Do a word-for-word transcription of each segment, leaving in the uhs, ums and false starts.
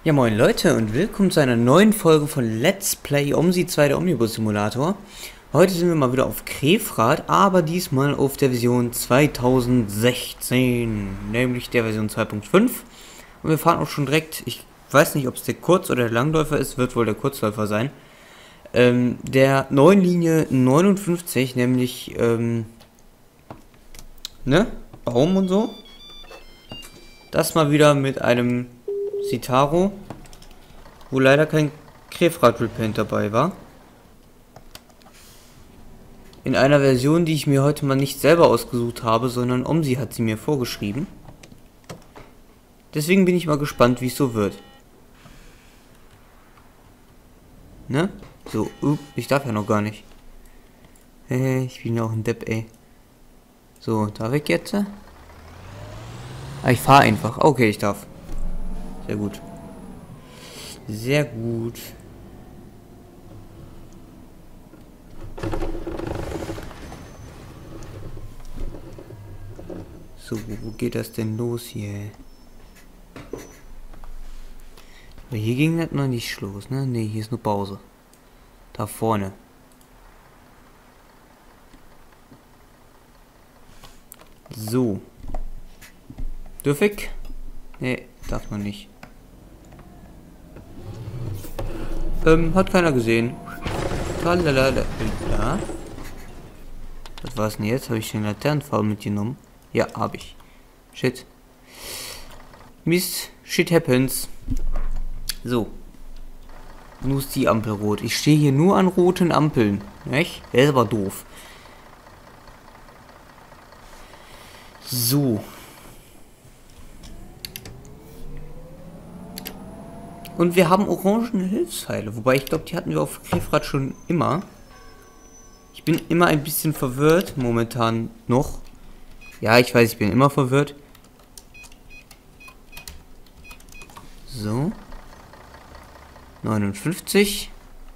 Ja, moin Leute und willkommen zu einer neuen Folge von Let's Play OMSI zwei, der Omnibus Simulator. Heute sind wir mal wieder auf Krefrath, aber diesmal auf der Version zweitausendsechzehn, nämlich der Version zwei Punkt fünf. Und wir fahren auch schon direkt, ich weiß nicht, ob es der Kurz- oder der Langläufer ist, wird wohl der Kurzläufer sein. Ähm, der neuen Linie neunundfünfzig, nämlich, ähm, ne, Baum und so. Das mal wieder mit einem Citaro, wo leider kein Krefrath Repaint dabei war. In einer Version, die ich mir heute mal nicht selber ausgesucht habe, sondern OMSI hat sie mir vorgeschrieben. Deswegen bin ich mal gespannt, wie es so wird. Ne? So, uh, ich darf ja noch gar nicht. Hey, ich bin ja auch ein Depp, ey. So, darf ich jetzt? Ah, ich fahre einfach. Okay, ich darf. Sehr gut. Sehr gut. So, wo geht das denn los hier? Aber hier ging das noch nicht los, ne? Ne, hier ist nur Pause. Da vorne. So. Dürf ich? Ne, darf man nicht. Ähm, hat keiner gesehen. Tralalala. Was war's denn jetzt? Habe ich den Laternenpfahl mitgenommen? Ja, habe ich. Shit. Mist. Shit happens. So. Nun ist die Ampel rot. Ich stehe hier nur an roten Ampeln. Nicht? Der ist aber doof. So. Und wir haben orangene Hilfspfeile. Wobei ich glaube, die hatten wir auf Krefrath schon immer. Ich bin immer ein bisschen verwirrt. Momentan noch. Ja, ich weiß, ich bin immer verwirrt. So. neunundfünfzig.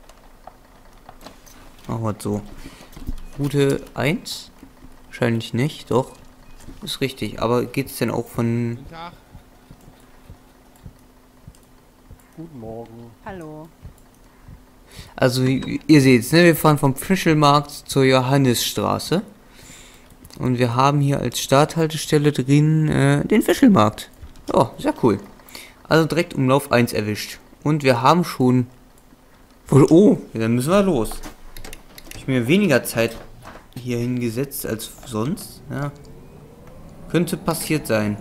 Machen wir so. Route eins? Wahrscheinlich nicht, doch. Ist richtig. Aber geht es denn auch von... Guten Tag. Guten Morgen. Hallo. Also, ihr seht, ne, wir fahren vom Fischelmarkt zur Johannisstraße. Und wir haben hier als Starthaltestelle drin äh, den Fischelmarkt. Oh, sehr cool. Also direkt Umlauf eins erwischt. Und wir haben schon... Oh, dann müssen wir los. Hab ich mir weniger Zeit hier hingesetzt als sonst. Ja. Könnte passiert sein.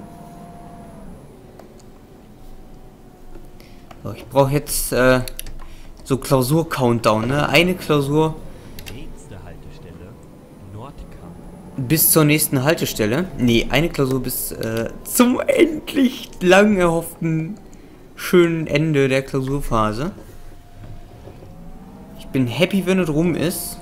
So, ich brauche jetzt äh, so Klausur-Countdown, ne? Eine Klausur Nächste Haltestelle Nordkamp. bis zur nächsten Haltestelle. Nee, eine Klausur bis äh, zum endlich lang erhofften schönen Ende der Klausurphase. Ich bin happy, wenn es rum ist.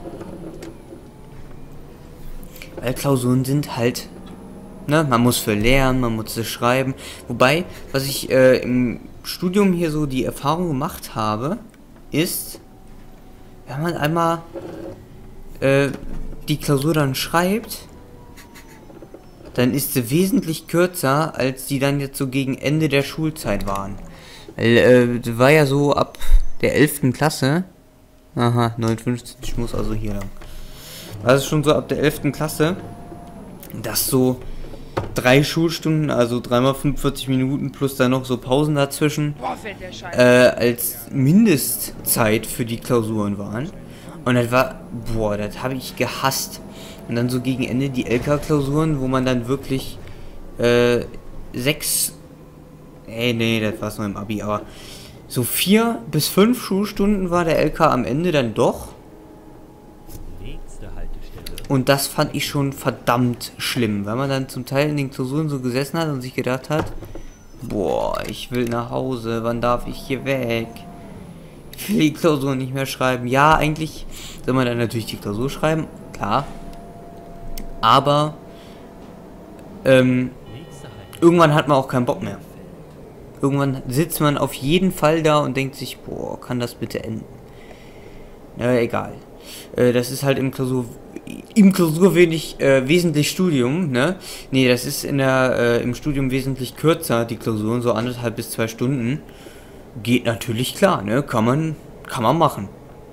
Weil Klausuren sind halt, ne, man muss für lernen, man muss es schreiben. Wobei, was ich äh, im Studium hier so die Erfahrung gemacht habe, ist, wenn man einmal äh, die Klausur dann schreibt, dann ist sie wesentlich kürzer, als die dann jetzt so gegen Ende der Schulzeit waren. Weil, äh, das war ja so ab der elften Klasse. Aha, neunundfünfzig, ich muss also hier lang. War es schon so ab der elften Klasse, dass so drei Schulstunden, also dreimal fünfundvierzig Minuten plus dann noch so Pausen dazwischen, Boah, fällt der Scheiß. äh, als Mindestzeit für die Klausuren waren. Und das war, boah, das habe ich gehasst. Und dann so gegen Ende die L K-Klausuren, wo man dann wirklich äh, sechs, ey, nee, das war es nur im Abi, aber so vier bis fünf Schulstunden war der L K am Ende dann doch. Nächste Haltestelle. Und das fand ich schon verdammt schlimm, weil man dann zum Teil in den Klausuren so gesessen hat und sich gedacht hat, boah, ich will nach Hause, wann darf ich hier weg? Ich will die Klausur nicht mehr schreiben. Ja, eigentlich soll man dann natürlich die Klausur schreiben, klar. Aber ähm, irgendwann hat man auch keinen Bock mehr. Irgendwann sitzt man auf jeden Fall da und denkt sich, boah, kann das bitte enden? Na, egal. Äh, das ist halt im Klausur im Klausur wenig, äh, wesentlich Studium, ne? Nee, das ist in der, äh, im Studium wesentlich kürzer, die Klausuren, so anderthalb bis zwei Stunden. geht natürlich klar, ne? Kann man, kann man machen.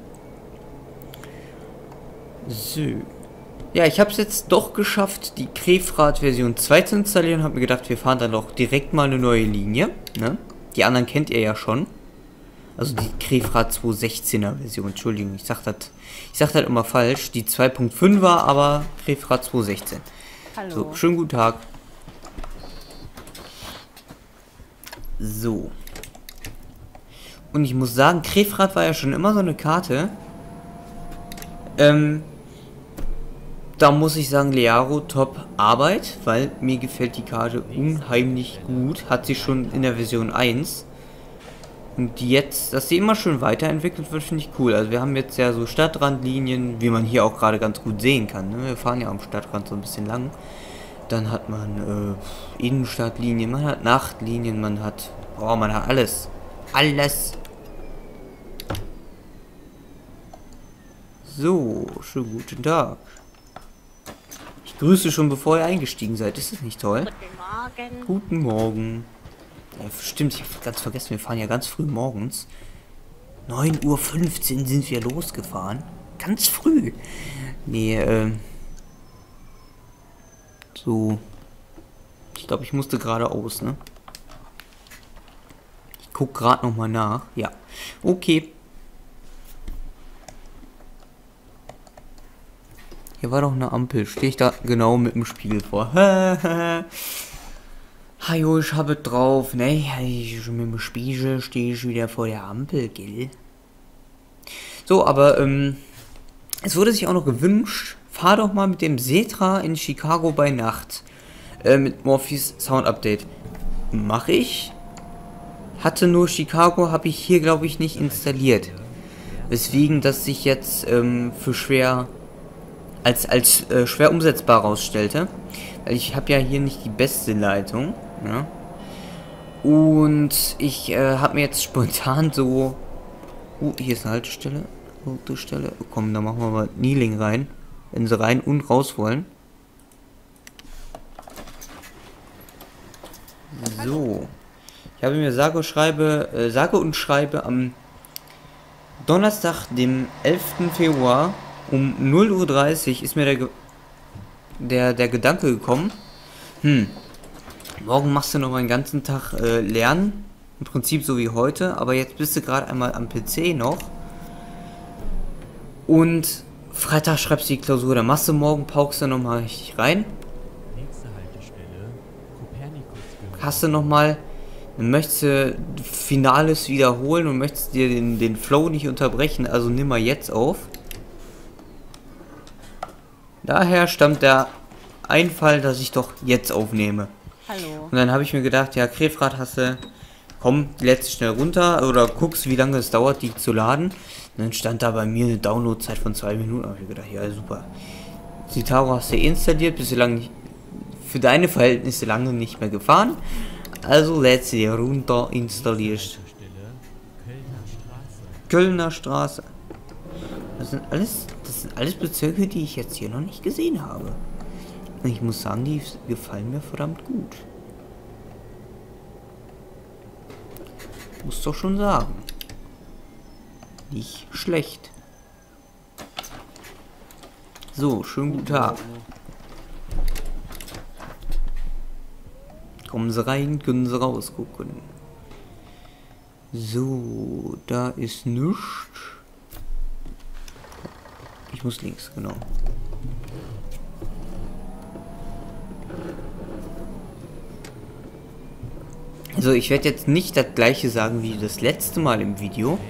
So. Ja, ich habe es jetzt doch geschafft, die Grefrath Version zwei zu installieren. Habe mir gedacht, wir fahren dann doch direkt mal eine neue Linie. Ne? Die anderen kennt ihr ja schon. Also die Grefrath zwei Punkt sechzehner Version. Entschuldigung, ich sag das ich sag das immer falsch. Die zwei Punkt fünf war, aber Grefrath zwei Punkt sechzehn. Hallo. So, schönen guten Tag. So. Und ich muss sagen, Grefrath war ja schon immer so eine Karte. Ähm... Da muss ich sagen, Learo, top Arbeit, weil mir gefällt die Karte unheimlich gut. Hat sie schon in der Version eins. Und jetzt, dass sie immer schön weiterentwickelt wird, finde ich cool. Also wir haben jetzt ja so Stadtrandlinien, wie man hier auch gerade ganz gut sehen kann. Ne? Wir fahren ja am Stadtrand so ein bisschen lang. Dann hat man äh, Innenstadtlinien, man hat Nachtlinien, man hat... Oh, man hat alles. Alles. So, schönen guten Tag. Grüße schon bevor ihr eingestiegen seid. Ist das nicht toll? Guten Morgen. Guten Morgen. Ja, stimmt, ich habe ganz vergessen, wir fahren ja ganz früh morgens. neun Uhr fünfzehn sind wir losgefahren. Ganz früh. Nee, ähm. So. Ich glaube, ich musste geradeaus, ne? Ich guck gerade nochmal nach. Ja. Okay. Hier war doch eine Ampel. Stehe ich da genau mit dem Spiegel vor. Hajo, ich habe drauf. Ne, ich mit dem Spiegel stehe ich wieder vor der Ampel, gell? So, aber ähm, es wurde sich auch noch gewünscht, fahr doch mal mit dem Setra in Chicago bei Nacht. Äh, mit Morphys Sound Update. Mache ich. Hatte nur Chicago, habe ich hier, glaube ich, nicht installiert. Weswegen das sich jetzt ähm, für schwer... als als äh, schwer umsetzbar rausstellte, weil ich habe ja hier nicht die beste Leitung, ja? Und ich äh, habe mir jetzt spontan so, uh, hier ist eine Haltestelle, Haltestelle, oh, komm, da machen wir mal Kneeling rein, wenn sie rein und raus wollen. So, ich habe mir sage, schreibe, äh, sage und schreibe am Donnerstag, dem elften Februar um null Uhr dreißig ist mir der, Ge der, der Gedanke gekommen, hm, morgen machst du noch mal den ganzen Tag äh, lernen, im Prinzip so wie heute, aber jetzt bist du gerade einmal am P C noch und Freitag schreibst du die Klausur, dann machst du morgen, paukst du noch mal richtig rein, Nächste Haltestelle, Kopernikus. hast du noch mal, dann möchtest du Finales wiederholen und möchtest dir den, den Flow nicht unterbrechen, also nimm mal jetzt auf. Daher stammt der Einfall, dass ich doch jetzt aufnehme. Hallo. Und dann habe ich mir gedacht, ja, Grefrath hast du, komm, lädst schnell runter oder guckst, wie lange es dauert, die zu laden. Und dann stand da bei mir eine Downloadzeit von zwei Minuten. Da habe ich gedacht, ja, super. Citaro hast du installiert, bist du lange nicht, für deine Verhältnisse lange nicht mehr gefahren. Also lädst du dir runter, installierst. Kölner Straße. Das sind alles, das sind alles Bezirke, die ich jetzt hier noch nicht gesehen habe. Und ich muss sagen, die gefallen mir verdammt gut. Muss doch schon sagen. Nicht schlecht. So, schönen guten Tag. Kommen Sie rein, können Sie rausgucken. So, da ist nichts. Ich muss links, genau. Also ich werde jetzt nicht das gleiche sagen wie das letzte Mal im Video.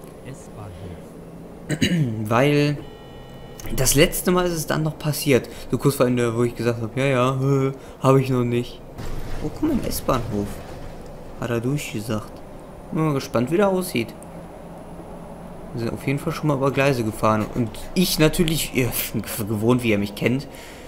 Weil das letzte Mal ist es dann noch passiert. So kurz vor Ende, wo ich gesagt habe, ja, ja, äh, habe ich noch nicht. Oh, guck mal, im S-Bahnhof. Hat er durchgesagt. Bin mal gespannt, wie der aussieht. Wir sind auf jeden Fall schon mal über Gleise gefahren. Und ich natürlich, ja, gewohnt, wie ihr mich kennt.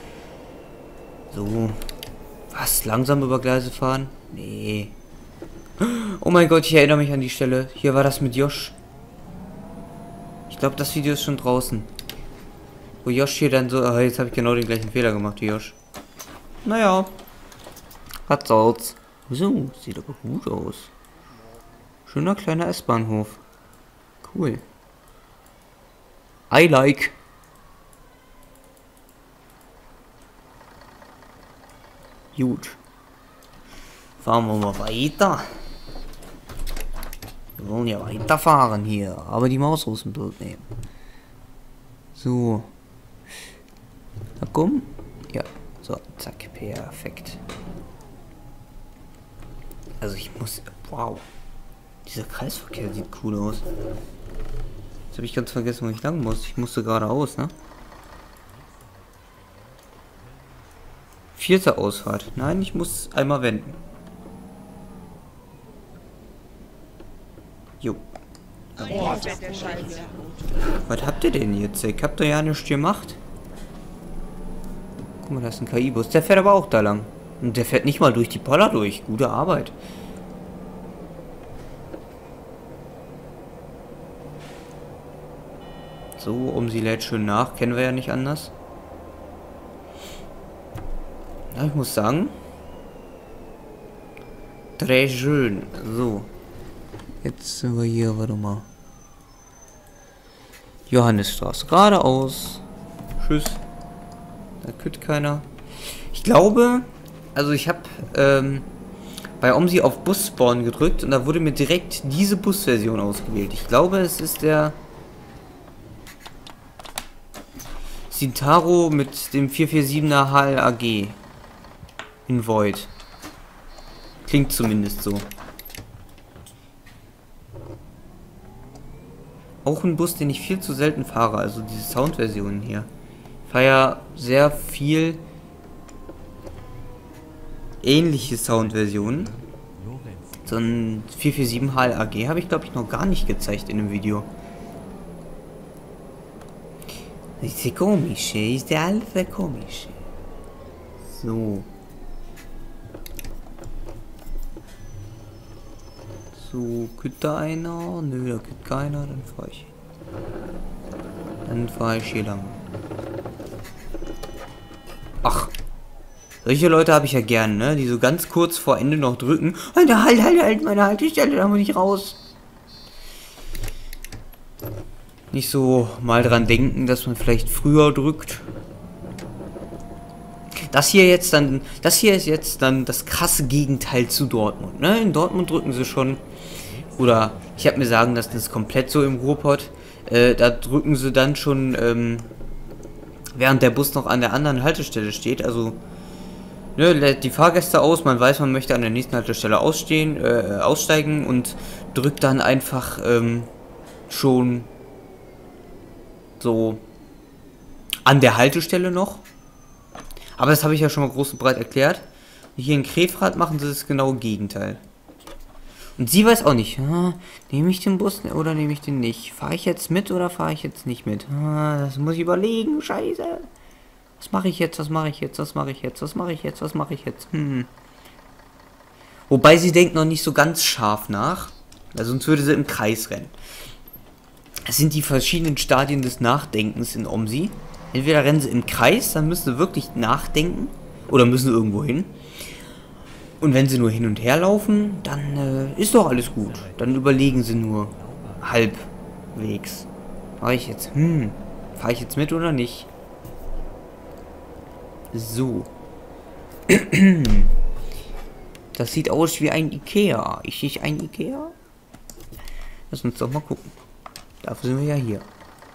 So. Was? Langsam über Gleise fahren? Nee. Oh mein Gott, ich erinnere mich an die Stelle. Hier war das mit Josh. Ich glaube, das Video ist schon draußen. Wo Josh hier dann so... Ah, jetzt habe ich genau den gleichen Fehler gemacht wie Josh. Naja. Was soll's. So, sieht aber gut aus. Schöner kleiner S-Bahnhof. Cool. I like. Gut. Fahren wir mal weiter. Wir wollen ja weiterfahren hier, aber die Maus aus dem Bild nehmen. So. Na komm. Ja. So, zack, perfekt. Also ich muss... Wow. Dieser Kreisverkehr sieht cool aus. Jetzt habe ich ganz vergessen, wo ich lang muss. Ich musste geradeaus, ne? Vierte Ausfahrt. Nein, ich muss einmal wenden. Jo. Boah, Was habt ihr denn jetzt? Ich hab da ja nichts gemacht. Guck mal, da ist ein K I-Bus. Der fährt aber auch da lang. Und der fährt nicht mal durch die Poller durch. Gute Arbeit. So, um sie lädt schön nach. Kennen wir ja nicht anders. Ja, ich muss sagen. Très schön. So. Jetzt sind wir hier, warte mal. Johannesstraße. Geradeaus. Tschüss. Da kütt keiner. Ich glaube, also ich habe ähm, bei OMSI auf Bus Spawn gedrückt und da wurde mir direkt diese Busversion ausgewählt. Ich glaube, es ist der Sintaro mit dem vier vier siebener H L A G in Void. Klingt zumindest so. Auch ein Bus, den ich viel zu selten fahre, also diese Soundversionen hier. Ich fahre ja sehr viel ähnliche Soundversionen. So ein vier vier sieben H L A G habe ich glaube ich noch gar nicht gezeigt in dem Video. Ist der komisch, ist der Alpha komisch. So. So, kütt da einer? Nö, da kütt keiner, dann fahre ich. Dann fahre ich hier lang. Ach. Solche Leute habe ich ja gern, ne? Die so ganz kurz vor Ende noch drücken. Halt, halt, halt, halt, meine Haltestelle, da muss ich raus. Nicht so mal dran denken, dass man vielleicht früher drückt. Das hier jetzt dann, das hier ist jetzt dann das krasse Gegenteil zu Dortmund, ne? In Dortmund drücken sie schon, oder ich habe mir sagen lassen, das ist komplett so im Ruhrpott, äh, da drücken sie dann schon, ähm, während der Bus noch an der anderen Haltestelle steht, also, ne, lädt die Fahrgäste aus, man weiß, man möchte an der nächsten Haltestelle ausstehen, äh, aussteigen und drückt dann einfach, ähm, schon so an der Haltestelle noch. Aber das habe ich ja schon mal groß und breit erklärt. Hier in Krefeld machen sie das genaue Gegenteil. Und sie weiß auch nicht, ah, nehme ich den Bus oder nehme ich den nicht? Fahre ich jetzt mit oder fahre ich jetzt nicht mit? Ah, das muss ich überlegen, scheiße. Was mache ich jetzt, was mache ich jetzt, was mache ich jetzt, was mache ich jetzt, was mache ich jetzt? Hm. Wobei sie denkt noch nicht so ganz scharf nach, weil sonst würde sie im Kreis rennen. Es sind die verschiedenen Stadien des Nachdenkens in OMSI. Entweder rennen sie im Kreis, dann müssen sie wirklich nachdenken. Oder müssen sie irgendwo hin. Und wenn sie nur hin und her laufen, dann äh, ist doch alles gut. Dann überlegen sie nur halbwegs. Mache ich jetzt, hm, fahre ich jetzt mit oder nicht? So. Das sieht aus wie ein Ikea. Ist ich ein Ikea? Lass uns doch mal gucken. Dafür sind wir ja hier.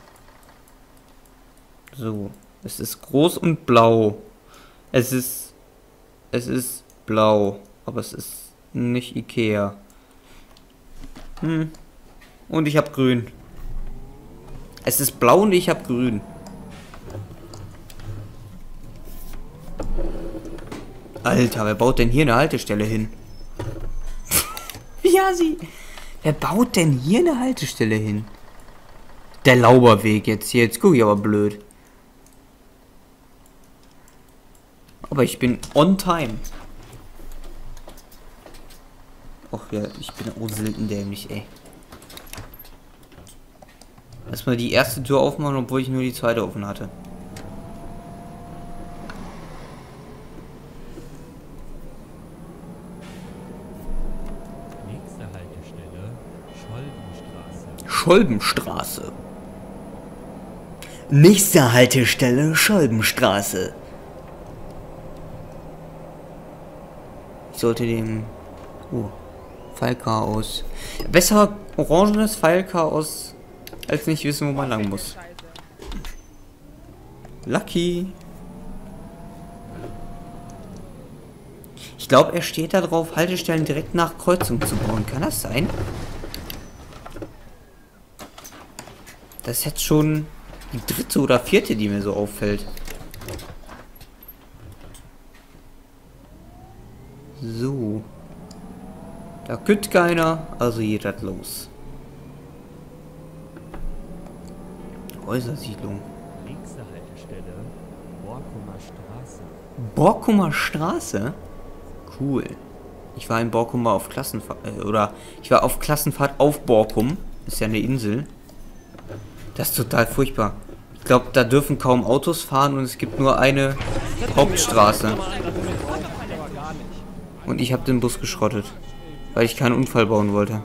So. Es ist groß und blau. Es ist... Es ist blau. Aber es ist nicht Ikea. Hm. Und ich habe grün. Es ist blau und ich habe grün. Alter, wer baut denn hier eine Haltestelle hin? Ja, sie. Wer baut denn hier eine Haltestelle hin? Der Lauberweg jetzt hier. Jetzt gucke ich aber blöd. Aber ich bin on time. Och ja, ich bin auch selten dämlich, ey. Erstmal die erste Tür aufmachen, obwohl ich nur die zweite offen hatte. Nächste Haltestelle, Scholbenstraße. Nächste Haltestelle Scholbenstraße. Ich sollte dem... Oh, Pfeilchaos. Besser orangenes Pfeilchaos, als nicht wissen, wo man lang muss. Lucky. Ich glaube, er steht da drauf, Haltestellen direkt nach Kreuzung zu bauen. Kann das sein? Das ist jetzt schon die dritte oder vierte, die mir so auffällt. So. Da kütt keiner, also geht das los. Häusersiedlung. Nächste Haltestelle Borkumer Straße. Borkumer Straße? Cool. Ich war in Borkum mal auf Klassenfahrt, äh, oder ich war auf Klassenfahrt auf Borkum. Ist ja eine Insel. Das ist total furchtbar. Ich glaube, da dürfen kaum Autos fahren und es gibt nur eine Hauptstraße. Und ich habe den Bus geschrottet, weil ich keinen Unfall bauen wollte.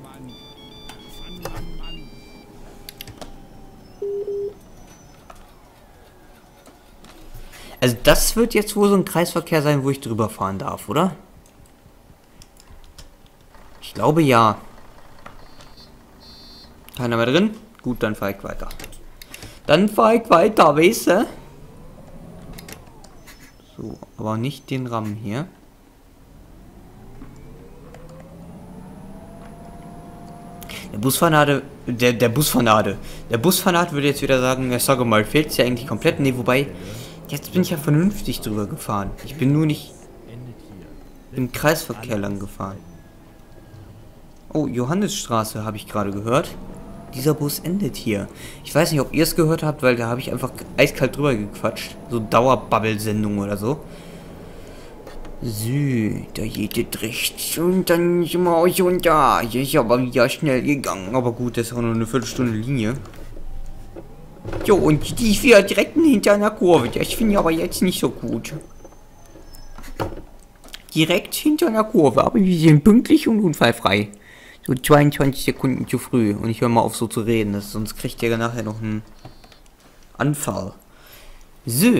Also das wird jetzt wohl so ein Kreisverkehr sein, wo ich drüber fahren darf, oder? Ich glaube ja. Keiner mehr drin? Gut, dann fahr ich weiter. Dann fahr ich weiter, weißt du? So, aber nicht den Rahmen hier. Der Busfanade, der, der Busfanade. Der Busfanat würde jetzt wieder sagen, ja, sage mal, fehlt es ja eigentlich komplett. Ne, wobei, jetzt bin ich ja vernünftig drüber gefahren. Ich bin nur nicht im Kreisverkehr lang gefahren. Oh, Johannesstraße habe ich gerade gehört. Dieser Bus endet hier. Ich weiß nicht, ob ihr es gehört habt, weil da habe ich einfach eiskalt drüber gequatscht. So Dauerbubble-Sendung oder so. So, da geht es rechts und dann sind wir auch schon da. Hier ist aber wieder schnell gegangen. Aber gut, das ist auch nur eine Viertelstunde Linie. Jo, und die fährt direkt hinter einer Kurve. Das finde ich aber jetzt nicht so gut. Direkt hinter einer Kurve, aber wir sind pünktlich und unfallfrei. So zweiundzwanzig Sekunden zu früh. Und ich höre mal auf so zu reden, das, sonst kriegt ihr nachher noch einen Anfall. So.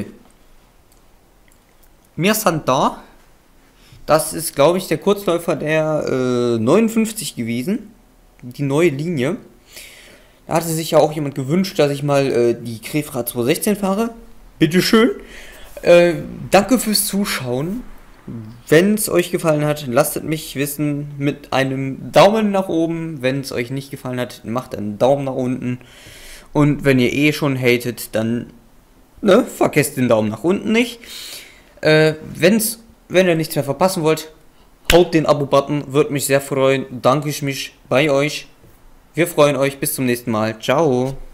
Wir sind da. Das ist, glaube ich, der Kurzläufer der äh, neunundfünfzig gewesen. Die neue Linie. Da hatte sich ja auch jemand gewünscht, dass ich mal äh, die Krefra zweihundertsechzehn fahre. Bitteschön. Äh, danke fürs Zuschauen. Wenn es euch gefallen hat, lasst es mich wissen mit einem Daumen nach oben. Wenn es euch nicht gefallen hat, macht einen Daumen nach unten. Und wenn ihr eh schon hatet, dann ne, vergesst den Daumen nach unten nicht. Äh, wenn's, wenn ihr nichts mehr verpassen wollt, haut den Abo-Button, würde mich sehr freuen. Danke ich mich bei euch. Wir freuen euch. Bis zum nächsten Mal. Ciao.